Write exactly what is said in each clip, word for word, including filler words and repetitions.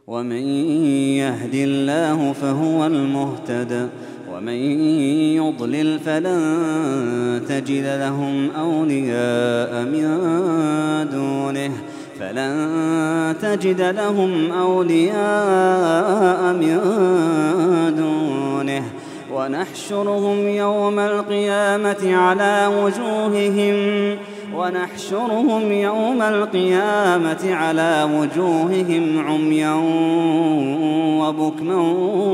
ومن يهد الله فهو المهتد ومن يضلل فلن تجد لهم أولياء من دونه فلن تجد لهم أولياء من دونه ونحشرهم يوم القيامة على وجوههم ونحشرهم يوم القيامة على وجوههم عميا وبكما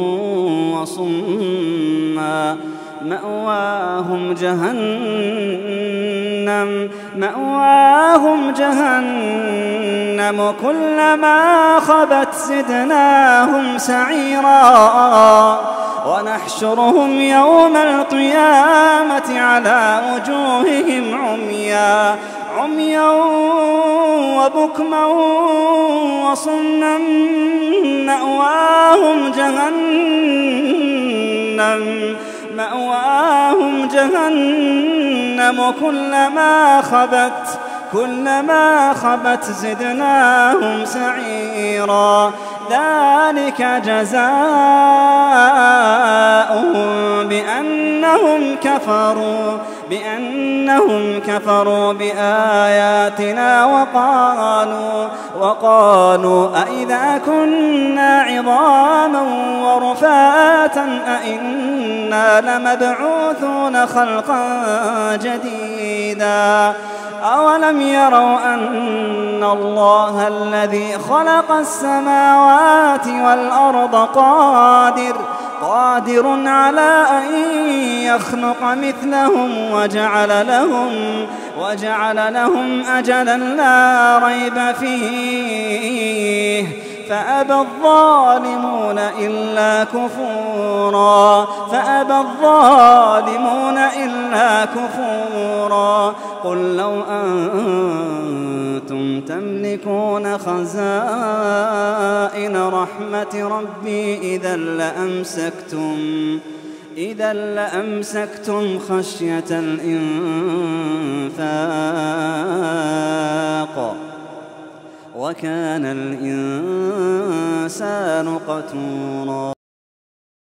وصما مأواهم جهنم مأواهم جهنم كلما خبت زدناهم سعيرا ونحشرهم يوم القيامة على وجوههم عميا عميا وبكما وصما مأواهم جهنم مأواهم جهنم كلما خبت كلما خبت زدناهم سعيرا ذلك جزاؤهم بأنهم كفروا بأنهم كفروا بآياتنا وقالوا وقالوا أئذا كنا عظاما ورفاتا أئنا لمبعوثون خلقا جديدا أولم يروا أن الله الذي خلق السماوات والأرض قادر قادر على أن يخلق مثلهم وجعل لهم وجعل لهم أجلا لا ريب فيه فأبى الظالمون إلا كفورا فأبى الظالمون إلا كفورا قل لو أنتم تملكون خزائن رحمة ربي إذا لأمسكتم إذا لأمسكتم خشية الإنفاق وكان الإنسان قتورا.